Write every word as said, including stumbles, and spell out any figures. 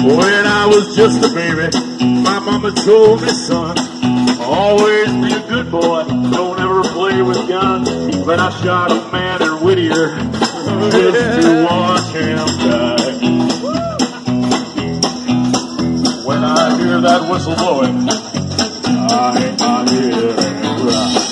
When I was just a baby, my mama told me, son, always be a good boy, don't ever play with guns. But I shot a man at Whittier just to watch him die. When I hear that whistle blowing, I hang my head and cry.